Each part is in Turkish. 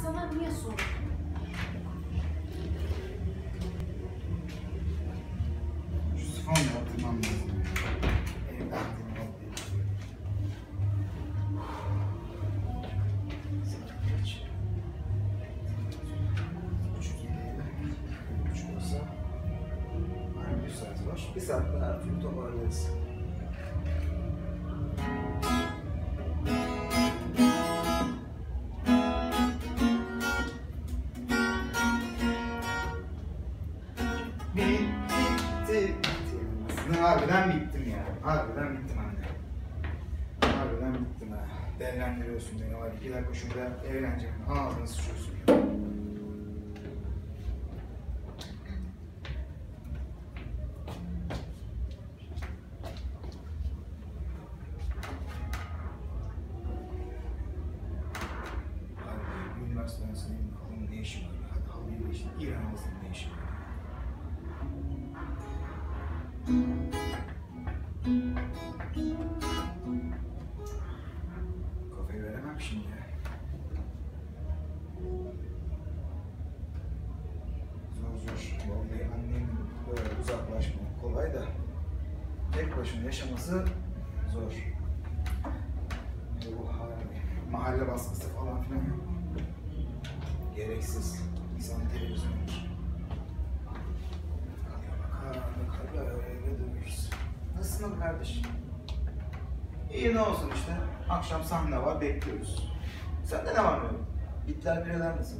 sana niye sordum? Şu sifonu yaptırmam lazım. Bir saat daha her türlü toparlarız. Bitti. Harbiden bittim ya. Harbiden bittim anne. Harbiden bittim ha. Değerlendiriyorsun beni. Hadi 2 dakika şurada eğleneceğim. Ağzını sıçıyorsun ya. Üniversiteden senin halının ne işi var? Hadi halıyı da işte İran halısının ne işi var? Kafayı veremem şimdi ya. Zor. Vallahi annemin böyle uzaklaşmak kolay da tek başına yaşaması zor. Bu mahalle baskısı falan filan gereksiz. İnsan televizyon olur. Bakarlar öyle dövürüz. Nasılsın kardeşim? İyi ne olsun işte. Akşam sahne var, bekliyoruz. Sende ne var böyle? Bitler bireler nasıl?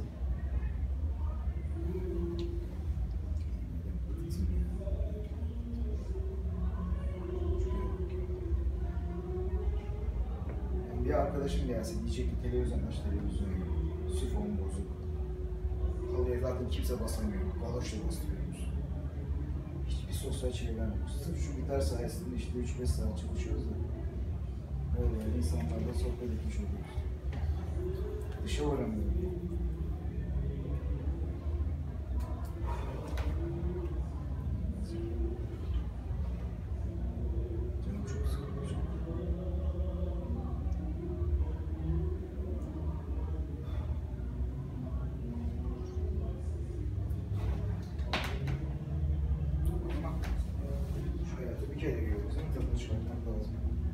Bir arkadaşım gelse diyecek ki televizyon aç, televizyon yok. Sifon bozuk. Halıya zaten kimse basamıyor. Galoşla bastırıyoruz. Hiçbir sosyal şey vermiyoruz. Sırf şu gitar sayesinde işte 3-5 saat çalışıyoruz da böyle insanlarla sohbet etmiş oluyoruz. Dışa varamıyorum. Canım çok sıkılıyor. Şu hayatı bir kere görüyoruz ama tadını çıkartmak lazım.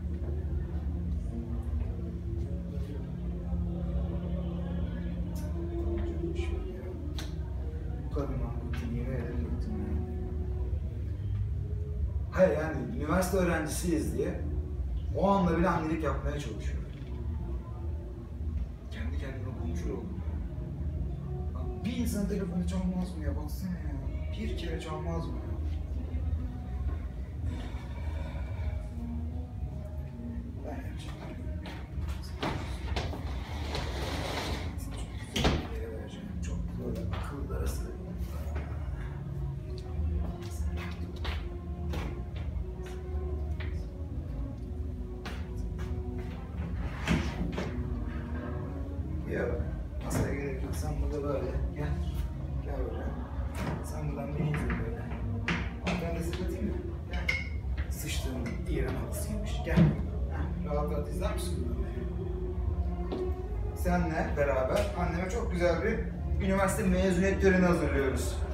Bu kadından bıktım, yemin ederim bıktım ya. Hayır yani üniversite öğrencisiyiz diye o anda bile annelik yapmaya çalışıyorum. Kendi kendime konuşur oldum ya. Bak, bir insan telefonu çalmaz mı ya? Baksana ya. Bir kere çalmaz mı ya? Ben yapacağım. Çok güzel bir yere vereceğim. Çok böyle akıllı arası. Ya masaya gerek yok. Sen burada böyle gel. Gel böyle. Sen buradan beni izle böyle. Ben de zıplatayım mı? Gel. Sıçtığım İran halısıymış. Gel. Rahat rahat izler misin bunu? Seninle beraber anneme çok güzel bir üniversite mezuniyet töreni hazırlıyoruz.